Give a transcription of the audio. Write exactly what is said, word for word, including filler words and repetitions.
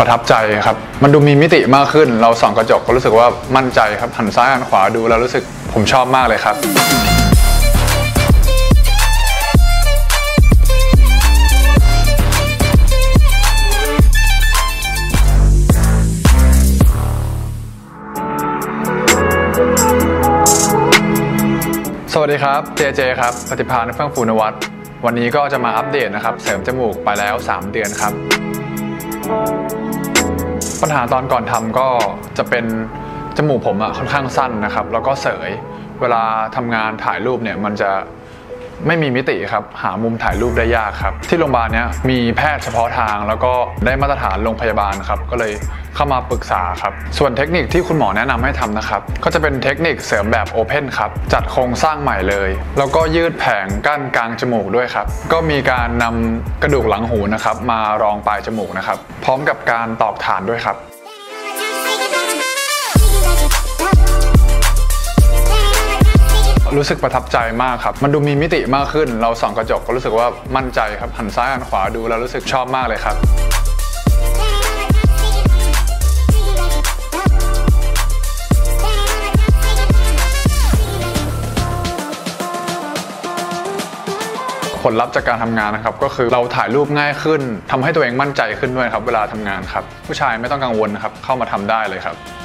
ประทับใจครับมันดูมีมิติมากขึ้นเราส่องกระจกก็รู้สึกว่ามั่นใจครับหันซ้ายหันขวาดูแล้วรู้สึกผมชอบมากเลยครับสวัสดีครับเจเจครับปฏิภาณเฟื่องฟูนวัฒน์วันนี้ก็จะมาอัปเดตนะครับเสริมจมูกไปแล้วสามเดือนครับปัญหาตอนก่อนทำก็จะเป็นจมูกผมอะค่อนข้างสั้นนะครับแล้วก็เสยเวลาทำงานถ่ายรูปเนี่ยมันจะไม่มีมิติครับหามุมถ่ายรูปได้ยากครับที่โรงพยาบาลเนี้ยมีแพทย์เฉพาะทางแล้วก็ได้มาตรฐานโรงพยาบาลครับก็เลยเข้ามาปรึกษาครับส่วนเทคนิคที่คุณหมอแนะนำให้ทำนะครับก็จะเป็นเทคนิคเสริมแบบโอเพนครับจัดโครงสร้างใหม่เลยแล้วก็ยืดแผงกั้นกลางจมูกด้วยครับก็มีการนำกระดูกหลังหูนะครับมารองปลายจมูกนะครับพร้อมกับการตอกฐานด้วยครับรู้สึกประทับใจมากครับมันดูมีมิติมากขึ้นเราส่องกระจกก็รู้สึกว่ามั่นใจครับหันซ้ายหันขวาดูแล้วรู้สึกชอบมากเลยครับผลลัพธ์จากการทำงานนะครับก็คือเราถ่ายรูปง่ายขึ้นทำให้ตัวเองมั่นใจขึ้นด้วยครับเวลาทำงานครับผู้ชายไม่ต้องกังวลนะครับเข้ามาทำได้เลยครับ